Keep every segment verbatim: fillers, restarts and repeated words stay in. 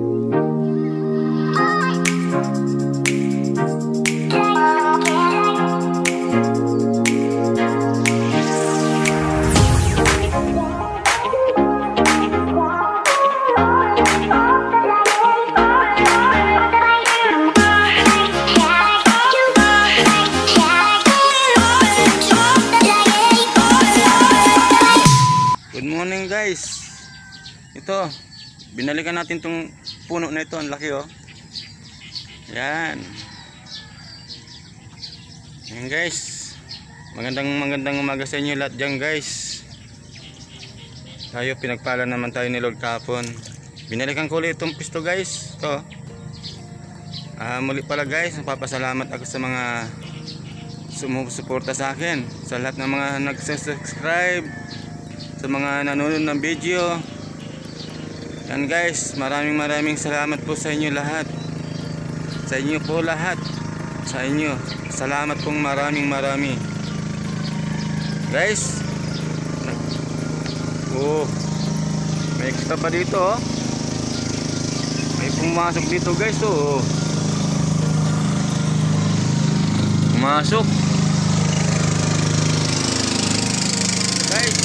Guys, ito binalikan natin tong puno na ito, ang laki oh. Yan. Yan guys, magandang magandang umaga sa inyo lahat dyan guys. Tayo pinagpala naman tayo ni Lord kahapon. Binalikan ko ulit itong pisto guys. Ito uh, muli pala guys, napapasalamat ako sa mga sumusuporta sa akin, sa lahat ng mga nag-subscribe, sa mga nanonood ng video. Yan guys, maraming maraming salamat po sa inyo lahat. Sa inyo po lahat. Sa inyo. Salamat pong maraming marami. Guys. Oh. May extra pa dito oh. May pumasok dito guys oh. Pumasok. Guys.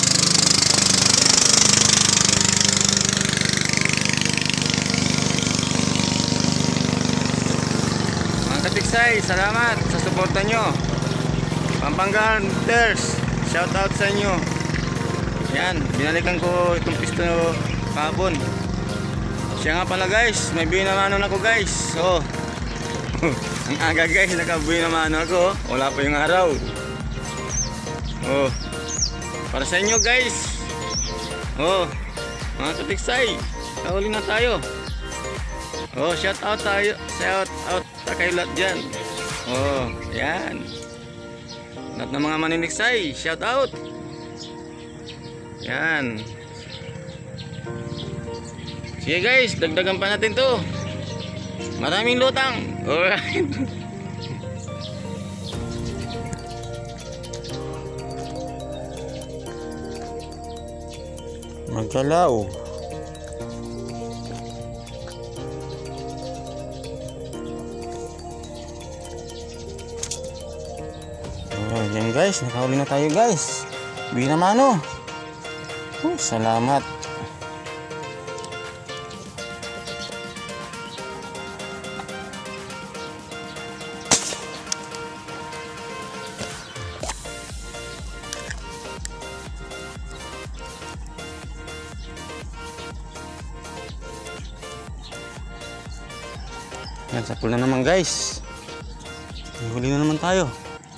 Katiksay, salamat sa suporta nyo. Pampanga Hunters, shout out sa inyo. Yan, binalikan ko itong pisto kahapon. Siya nga pala guys, may binamanon ako guys. Oh. Ang aga guys, nakabinamanon ako. Wala pa yung araw. Oh. Para sa inyo guys. Oh. Mga katiksay, kauli na tayo. Oh, shout out tayo, shout out kayo lahat dyan. Oh, yan. Lahat ng mga maniniksay, shout out. Yan. Sige guys, dagdagan pa natin to. Maraming lutang. Alright. Magkalaw. Yan guys, nakahuli na tayo guys. Binamano. Oh, salamat. Yan, sapul na naman guys. Huli na naman tayo.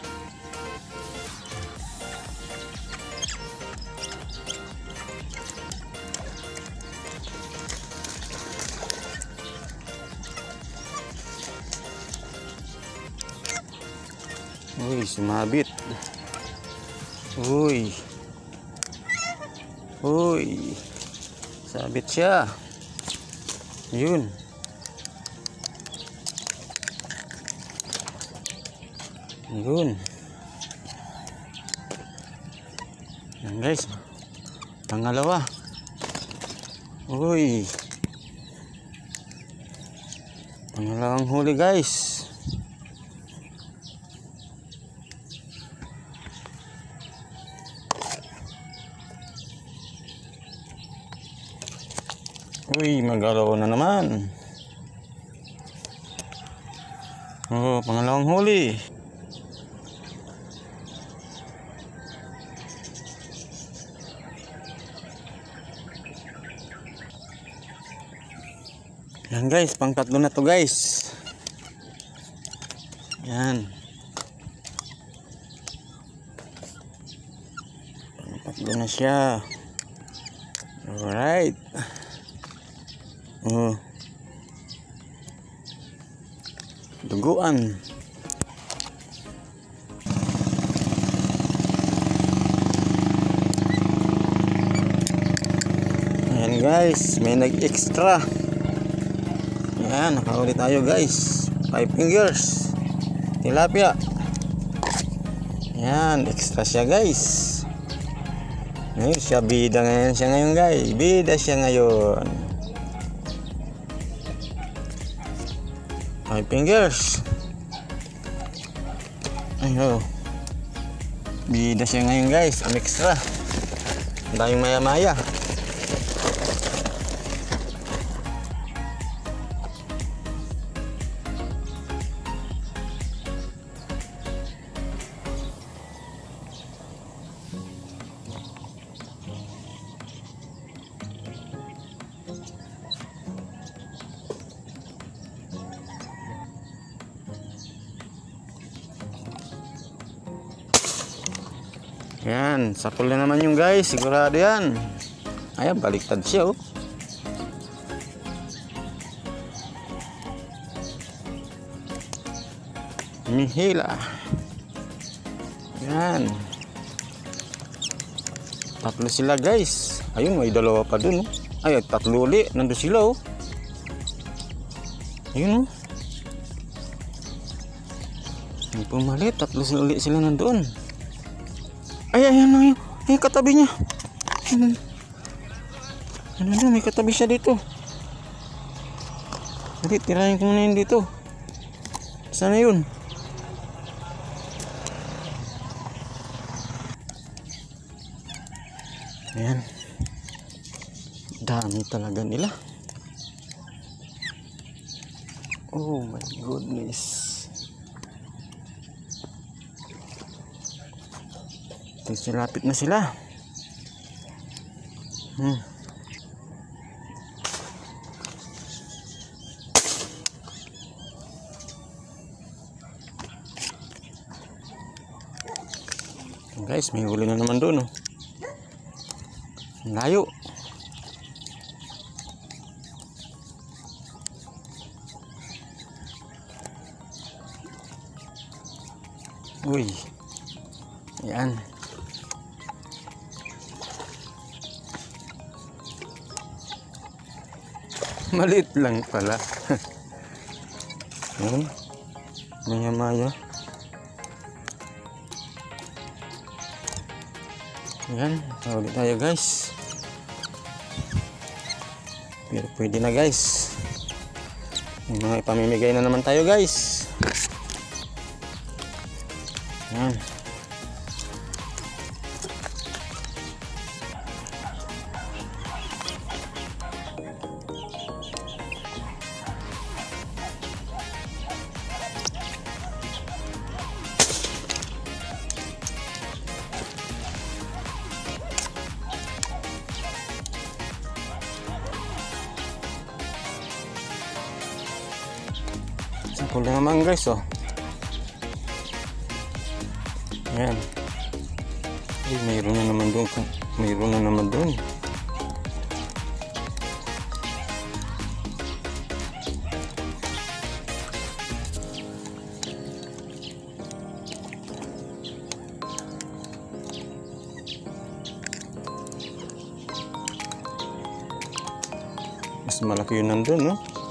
Uy, sumabit. Uy. Uy. Sabit siya. Yun. Yun. Yan guys. Pangalawa. Uy. Pangalawang huli guys. Uy, magalaw na naman. Oh, pangalawang huli. Yan guys, pang tatlo na to guys. Yan. Pang tatlo na siya. Alright. Oh. Duguan. Ayan guys, may nag-extra. Ayan, nakahuli tayo guys. Five fingers. Tilapia. Ayan, extra siya guys. Ngayon siya, bida ngayon siya ngayon guys. Bida siya ngayon. Five fingers. Ayo. Bida siya ngayon guys. Ang extra. Ang daming maya-maya. Yan, sapul na naman yung guys, sigurado yan. Ayan, baliktad siya oh. Mihila. Yan. Tatlo sila guys. Ayun, may dalawa pa dun oh. Ay, tatlo ulit, nandun sila oh. Ayun oh. May pumalit, tatlo sila ulit sila nandun. Ay, ayan na yun. Ay, katabi niya. Ano, ano na, may katabi siya dito. Dali, tirahin ko muna yun dito. Sana yun? Ayan. Dami talaga nila. Oh my goodness. Lapit na sila. Hmm. Guys, may huli na naman doon oh. Layo. Uy. Yan. Maliit lang pala. Yan. Maya-maya. Yan. Ulit tayo guys. Pero pwede na guys. May mga ipamimigay na naman tayo guys. Yan. Sampul na naman guys oh. Ayan. Ay, mayroon na naman doon. Mayroon na naman doon. Mas malaki yun nandun no.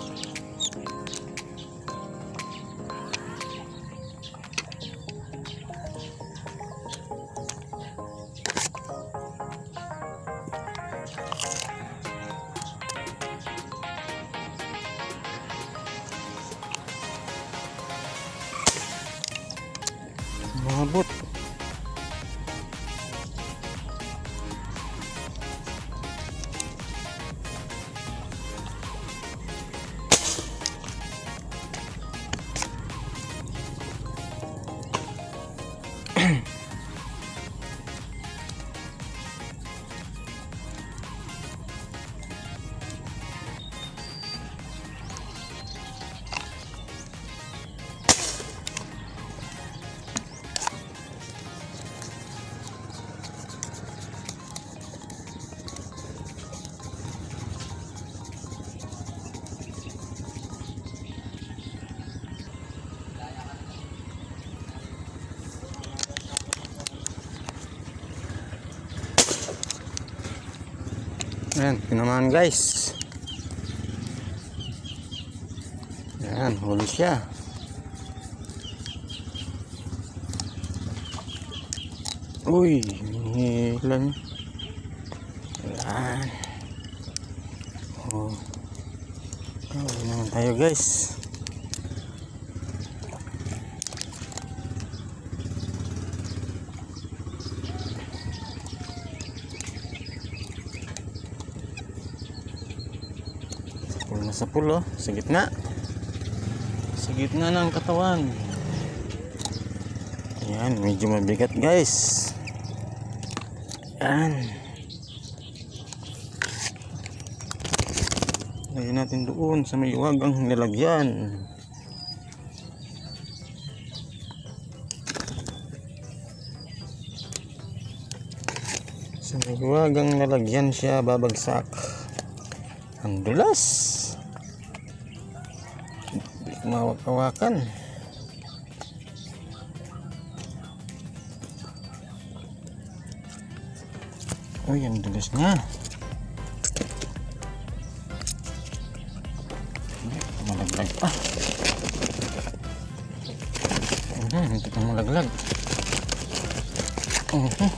Mabot. Ayan, tinamaan guys. Ayan, huli siya. Uy, hilang. Ayan. Oh. Huli naman tayo guys. Pull na sa pull, oh. Sa gitna. Sa gitna ng katawan. Ayan, medyo mabigat guys. Ayan. Lagyan natin doon sa may wagang nilagyan. Sa may wagang nilagyan siya babagsak. Ang dulas. Hindi ko mawak-hawakan. Uy, ang dulas niya. Malaglag pa. Ayan, hindi ka malaglag. Uh -huh.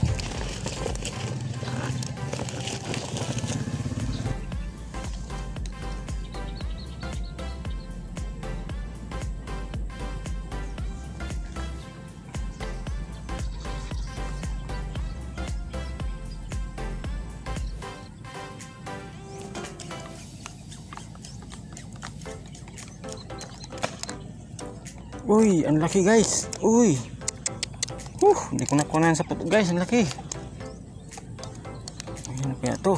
Uy, ang laki guys. Uy. Uh, hindi ko nakunan sa puto guys, ang laki. Ayun kaya to.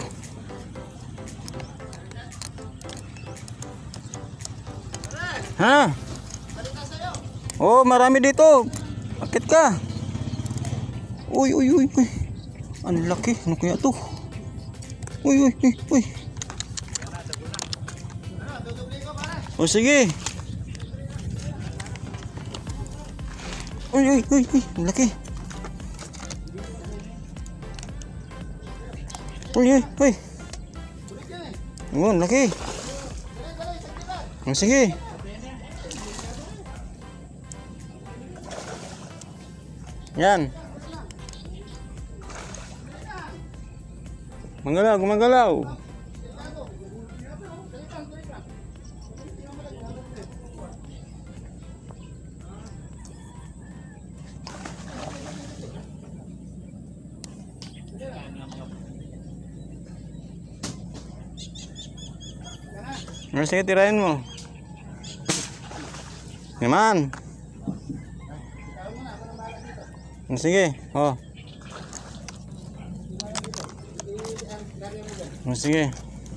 Ha? Oh, marami dito. Bakit ka? Uy, uy, uy, uy. Ang laki, ano kaya to? Uy, uy, uy, uy. Oh, sige. Uy, uy, uy, uy, ang laki. Uy, uy, uy. Ang laki. Oh, sige. Yan. Manggalaw, gumagalaw. Ano, sige, tirahin mo. Naman. Sige, oh. Sige.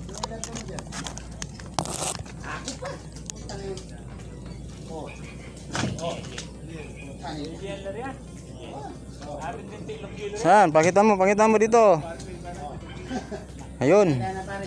Saan? Pakita mo, pakita mo dito. Ayun.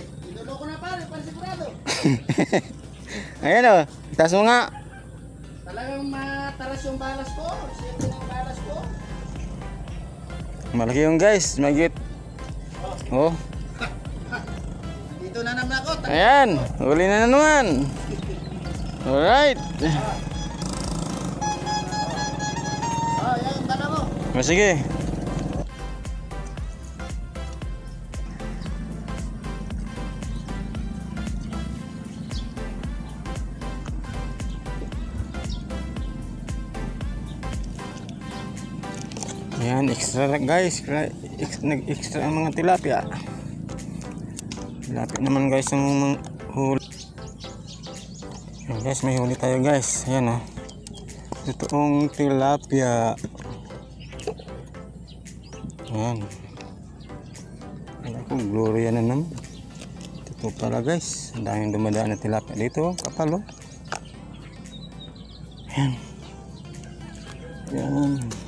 Ayan o, taas mo nga. Talagang matalas yung balas ko. Siyempre yung balas ko. Malaki yung guys, magit. Oh. Dito na naman ako. Ayan, huli na naman. Alright. Oh, yan, dala mo. O, sige. Ayan, extra guys, nag-extra ang mga tilapia. Tilapia naman guys ang mga huli. Ayan guys, may huli tayo guys. Ayan o, totoong tilapia. Ayan. Alam ko, Gloria na naman. Ito pala guys, ang daming dumadaan na tilapia dito. Kapal o. Ayan. Ayan.